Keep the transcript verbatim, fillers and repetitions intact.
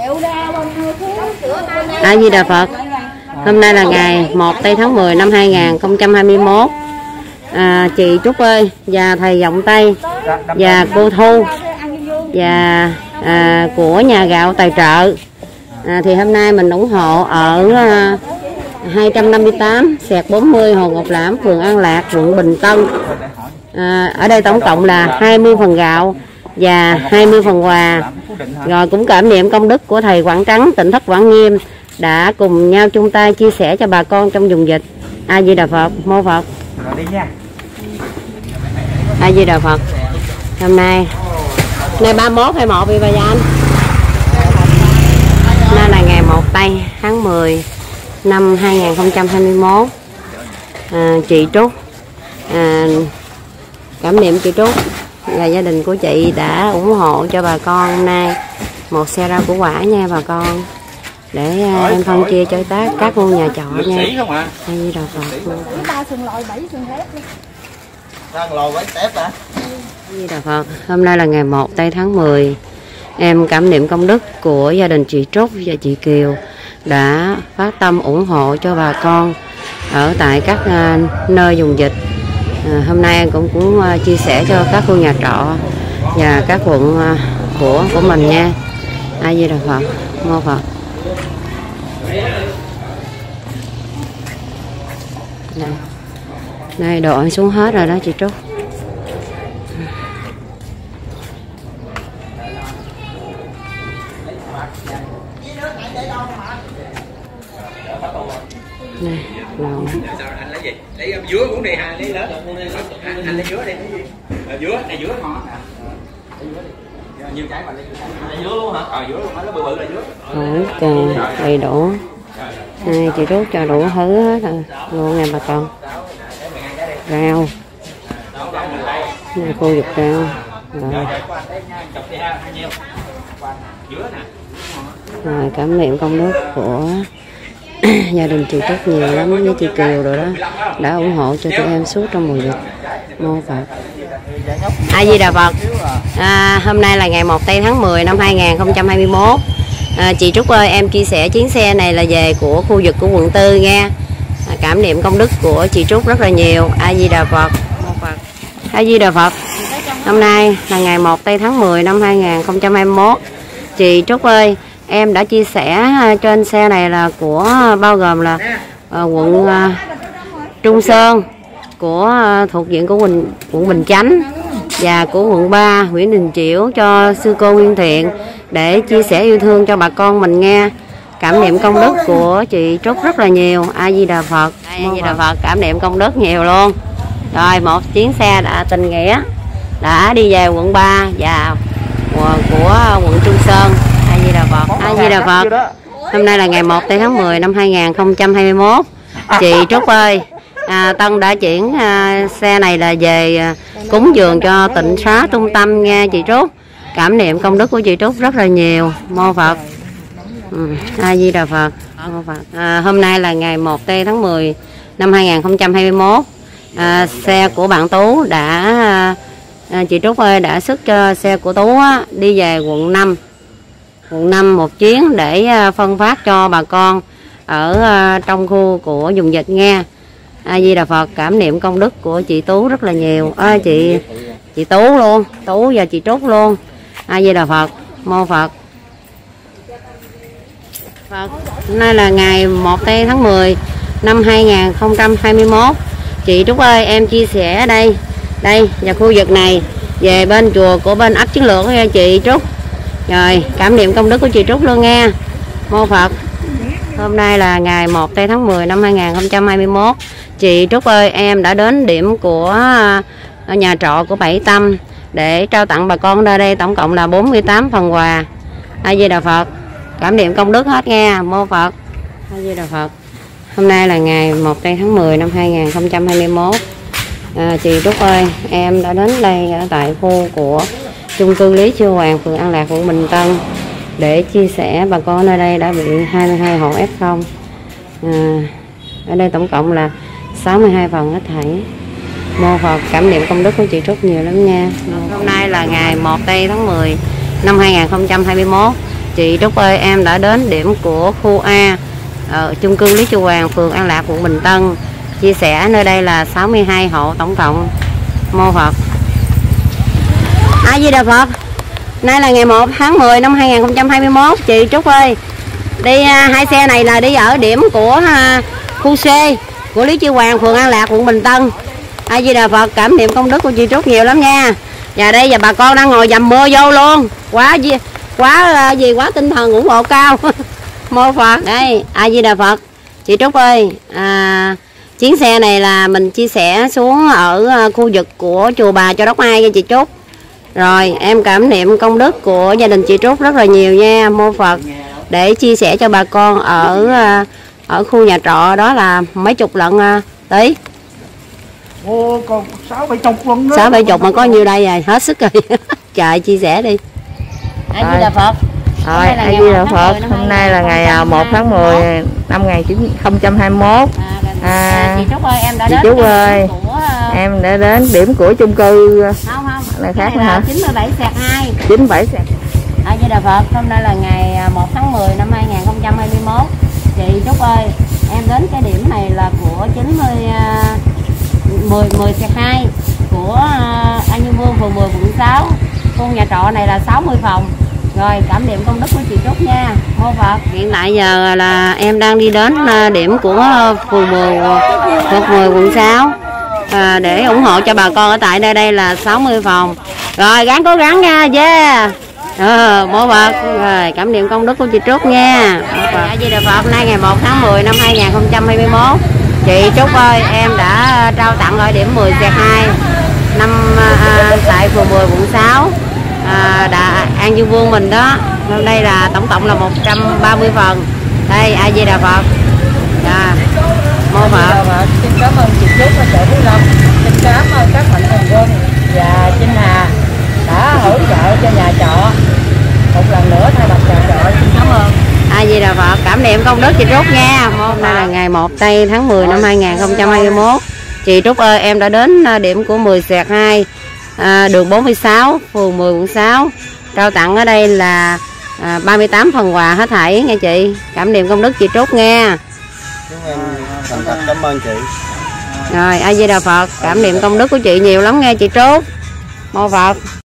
A Di Đà Phật. Hôm nay là ngày một tây tháng mười năm hai nghìn không trăm hai mươi mốt. À, chị Trúc ơi và thầy Giọng Tây và cô Thu và à, của nhà gạo tài trợ, à, thì hôm nay mình ủng hộ ở à, hai trăm năm mươi tám xẹt bốn mươi Hồ Ngọc Lãm, phường An Lạc, quận Bình Tân. À, ở đây tổng cộng là hai mươi phần gạo và hai mươi phần quà. Rồi cũng cảm niệm công đức của thầy Quảng Trắng, tỉnh thất Quảng Nghiêm đã cùng nhau chung tay chia sẻ cho bà con trong vùng dịch. A Di Đà Phật, mô Phật. A Di Đà Phật. Hôm nay ngày ba mươi mốt hay một vì bà gia anh. Nay là ngày một tây tháng mười năm hai nghìn không trăm hai mươi mốt. À, chị Trúc, à, cảm niệm chị Trúc và gia đình của chị đã ủng hộ cho bà con hôm nay một xe rau củ quả nha bà con, để uh, em phân chia cho tác các khu nhà trọ nha. A Di Đà Phật. A Di Đà Phật. Hôm nay là ngày một tây tháng mười. Em cảm niệm công đức của gia đình chị Trúc và chị Kiều đã phát tâm ủng hộ cho bà con ở tại các uh, nơi vùng dịch. À, hôm nay em cũng cũng uh, chia sẻ cho các khu nhà trọ và các quận uh, của của mình nha. A Di Đà Phật, mô Phật. Đây, đây đồ ăn xuống hết rồi đó chị Trúc. Này, đồ. Anh lấy gì? Lấy dứa cũng đi ha, lấy lớn. Anh, anh lấy dứa đi. Dứa, này dứa ngon nè. Nhiều trái mà lấy dứa luôn hả? Ờ dứa luôn, nó bự bự là dứa. Hỏi càng đầy đủ. Này, chị Trúc cho đủ thứ hết rồi luôn nha bà con. Rau. Này, khu vực rau. Rồi. Rồi cảm niệm công đức của gia đình chị Trúc nhiều lắm với chị Kiều rồi đó, đã ủng hộ cho tụi em suốt trong mùa dịch. Mô Phật. A Di Đà Phật. À, hôm nay là ngày một tây tháng mười năm hai nghìn không trăm hai mươi mốt. À, chị Trúc ơi, em chia sẻ chuyến xe này là về của khu vực của quận tư nha. À, cảm niệm công đức của chị Trúc rất là nhiều. A Di Đà Phật. Mô Phật. A Di Đà Phật. Hôm nay là ngày một tây tháng mười năm hai nghìn không trăm hai mươi mốt. Chị Trúc ơi, em đã chia sẻ trên xe này là của bao gồm là uh, quận uh, Trung Sơn, của uh, thuộc diện của quận, quận Bình Chánh và của quận ba Nguyễn Đình Chiểu cho sư cô Nguyên Thiện để chia sẻ yêu thương cho bà con mình nghe. Cảm niệm công đức của chị Trúc rất là nhiều. A Di Đà Phật. A Di Đà Phật. Cảm niệm công đức nhiều luôn. Rồi một chuyến xe đã tình nghĩa đã đi về quận ba và của quận Trung Sơn. A Di Đà Phật. A Di Đà Phật. Hôm nay là ngày một tây tháng mười năm hai nghìn không trăm hai mươi mốt. Chị Trúc ơi, à, Tân đã chuyển à, xe này là về à, cúng dường cho tịnh xá trung tâm nha chị Trúc. Cảm niệm công đức của chị Trúc rất là nhiều. Mô Phật. Ừ. A Di Đà Phật. Mô Phật. À, hôm nay là ngày một tây tháng mười năm hai nghìn không trăm hai mươi mốt. À, xe của bạn Tú đã à, chị Trúc ơi đã xuất cho xe của Tú á, đi về quận năm. Quận năm một chuyến để phân phát cho bà con ở trong khu của vùng dịch nghe. A Di Đà Phật. Cảm niệm công đức của chị Tú rất là nhiều. À, chị chị Tú luôn, Tú và chị Trúc luôn. A Di Đà Phật. Mô Phật. Phật. Hôm nay là ngày một tây tháng mười năm hai nghìn không trăm hai mươi mốt. Chị Trúc ơi, em chia sẻ đây đây và khu vực này về bên chùa của bên ấp Chiến Lược nha chị Trúc. Rồi cảm niệm công đức của chị Trúc luôn nha. Mô Phật. Hôm nay là ngày một tây tháng mười năm hai nghìn không trăm hai mươi mốt. Chị Trúc ơi, em đã đến điểm của nhà trọ của Bảy Tâm để trao tặng bà con ở đây tổng cộng là bốn mươi tám phần quà. A Di Đà Phật. Cảm niệm công đức hết nha. Mô Phật. A Di Đà Phật. Hôm nay là ngày một tây tháng mười năm hai nghìn không trăm hai mươi mốt. À, chị Trúc ơi, em đã đến đây ở tại khu của chung cư Lý Chiêu Hoàng, phường An Lạc, quận Bình Tân để chia sẻ bà con nơi đây đã bị hai mươi hai hộ ép không. À, ở đây tổng cộng là sáu mươi hai phần hết thảy. Mô Phật. Cảm niệm công đức của chị Trúc nhiều lắm nha. Hôm nay là ngày một tây tháng mười năm hai nghìn không trăm hai mươi mốt. Chị Trúc ơi, em đã đến điểm của khu A ở chung cư Lý Chu Hoàng, phường An Lạc, quận Bình Tân. Chia sẻ nơi đây là sáu mươi hai hộ tổng cộng. Mô Phật. A Di Đà Phật. Nay là ngày một tháng mười năm hai nghìn không trăm hai mươi mốt. Chị Trúc ơi, đi hai xe này là đi ở điểm của khu C của Lý Chu Hoàng, phường An Lạc, quận Bình Tân. A Di Đà Phật. Cảm niệm công đức của chị Trúc nhiều lắm nha. Và đây giờ bà con đang ngồi dầm mưa vô luôn. Quá gì quá gì quá tinh thần ủng hộ cao. Mô Phật. Đây, A Di Đà Phật. Chị Trúc ơi, à, chuyến xe này là mình chia sẻ xuống ở khu vực của chùa Bà Châu Đốc hai nha chị Trúc. Rồi em cảm niệm công đức của gia đình chị Trúc rất là nhiều nha. Mô Phật. Để chia sẻ cho bà con ở ở khu nhà trọ đó là mấy chục lận tí. Ô, còn sáu bảy chục luôn đó. Sáu bảy chục mà có nhiêu đây rồi, hết sức rồi. Trời, chia sẻ đi. A Di Đà Phật. Rồi, A Di Đà Phật. Hôm nay là ngày một tháng mười năm một nghìn chín trăm hai mươi mốt. À, chị Trúc ơi, em đã chị đến Trúc ơi, của... em đã đến điểm của chung cư. Không không, là khác nữa hả? chín mươi bảy xẹt hai. chín mươi bảy xẹt. A Di Đà Phật. Hôm nay là ngày một tháng mười năm hai nghìn không trăm hai mươi mốt. Chị Trúc ơi, em đến cái điểm này là của chín mươi mười mười xẹt hai của An Dương Vương, phường mười, quận sáu. Khu nhà trọ này là sáu mươi phòng. Rồi, cảm niệm công đức của chị Trúc nha. Mô Phật. Hiện tại giờ là em đang đi đến điểm của phường mười, phường mười, quận sáu. À, để ủng hộ cho bà con ở tại đây. Đây là sáu mươi phòng. Rồi, gắng cố gắng nha. Yeah. Ờ, Mô Phật. Rồi, cảm niệm công đức của chị Trúc nha. A Di Đà Phật. Nay ngày một tháng mười năm hai nghìn không trăm hai mươi mốt. Chị Trúc ơi, em đã trao tặng ở điểm mười xẹt hai năm à, tại phường mười, quận sáu. À, đã An Dương Vương mình đó. Hôm nay là tổng cộng là một trăm ba mươi phần. Đây, A Di Đà Phật. À, Mô Phật. Xin cảm ơn chị Trúc và chợ Phú Lâm. Xin cảm ơn các mạnh thường quân và Trinh Hà đã hỗ trợ cho nhà trọ. Một lần nữa thay mặt nhà trọ xin cảm ơn. A Di Đà Phật. Cảm niệm công đức chị Trúc nha. Hôm nay là ngày một tây tháng mười năm hai nghìn không trăm hai mươi mốt. Chị Trúc ơi, em đã đến điểm của mười xẹt hai, à, đường bốn mươi sáu, phường mười, quận sáu. Trao tặng ở đây là à, ba mươi tám phần quà hết thảy nghe chị. Cảm niệm công đức chị Trúc nha. Chúng em thành thật cảm ơn chị. Rồi, A Di Đà Phật. Cảm niệm công đức của chị nhiều lắm nghe chị Trúc. Mô Phật.